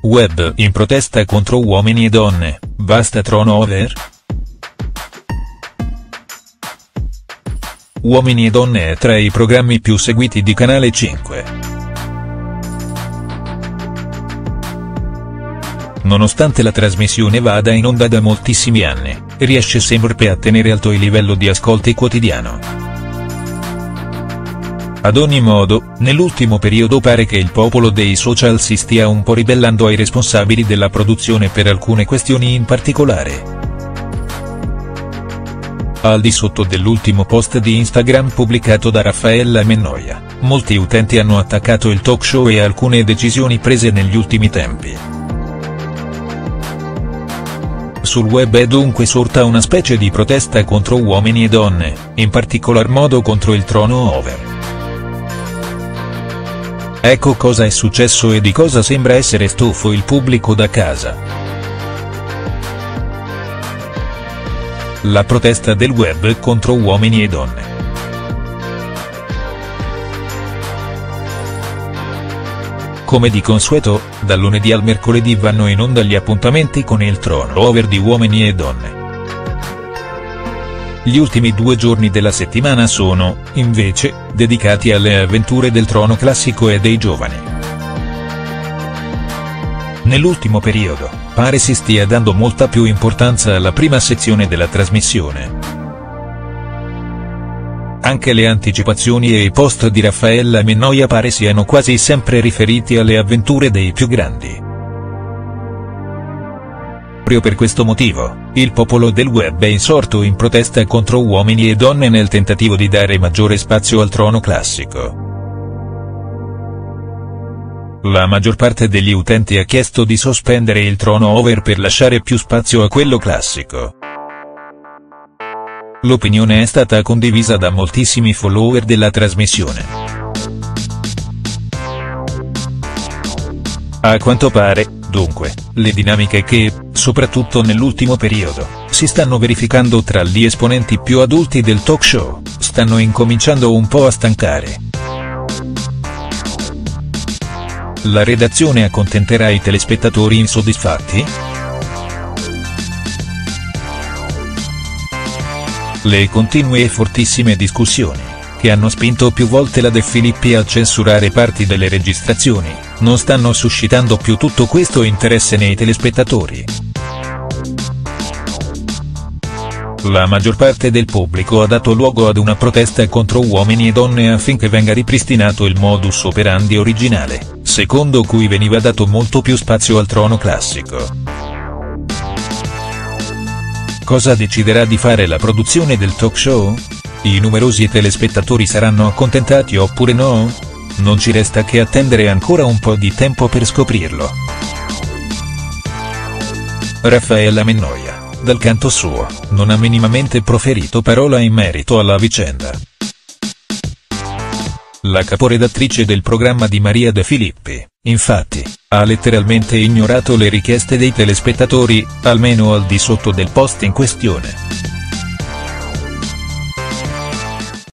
Web in protesta contro Uomini e Donne, basta trono over?. Uomini e Donne è tra i programmi più seguiti di Canale 5. Nonostante la trasmissione vada in onda da moltissimi anni, riesce sempre a tenere alto il livello di ascolti quotidiano. Ad ogni modo, nell'ultimo periodo pare che il popolo dei social si stia un po' ribellando ai responsabili della produzione per alcune questioni in particolare. Al di sotto dell'ultimo post di Instagram pubblicato da Raffaella Mannoia, molti utenti hanno attaccato il talk show e alcune decisioni prese negli ultimi tempi. Sul web è dunque sorta una specie di protesta contro Uomini e Donne, in particolar modo contro il trono over. Ecco cosa è successo e di cosa sembra essere stufo il pubblico da casa. La protesta del web contro Uomini e Donne. Come di consueto, dal lunedì al mercoledì vanno in onda gli appuntamenti con il trono over di Uomini e Donne. Gli ultimi 2 giorni della settimana sono, invece, dedicati alle avventure del trono classico e dei giovani. Nell'ultimo periodo, pare si stia dando molta più importanza alla prima sezione della trasmissione. Anche le anticipazioni e i post di Raffaella Mannoia pare siano quasi sempre riferiti alle avventure dei più grandi. Proprio per questo motivo, il popolo del web è insorto in protesta contro Uomini e Donne nel tentativo di dare maggiore spazio al trono classico. La maggior parte degli utenti ha chiesto di sospendere il trono over per lasciare più spazio a quello classico. L'opinione è stata condivisa da moltissimi follower della trasmissione. A quanto pare, dunque, le dinamiche che, soprattutto nell'ultimo periodo, si stanno verificando tra gli esponenti più adulti del talk show, stanno incominciando un po' a stancare. La redazione accontenterà i telespettatori insoddisfatti?. Le continue e fortissime discussioni, che hanno spinto più volte la De Filippi a censurare parti delle registrazioni, non stanno suscitando più tutto questo interesse nei telespettatori. La maggior parte del pubblico ha dato luogo ad una protesta contro Uomini e Donne affinché venga ripristinato il modus operandi originale, secondo cui veniva dato molto più spazio al trono classico. Cosa deciderà di fare la produzione del talk show? I numerosi telespettatori saranno accontentati oppure no? Non ci resta che attendere ancora un po' di tempo per scoprirlo. Raffaella Mannoia, dal canto suo, non ha minimamente proferito parola in merito alla vicenda. La caporedattrice del programma di Maria De Filippi, infatti, ha letteralmente ignorato le richieste dei telespettatori, almeno al di sotto del post in questione.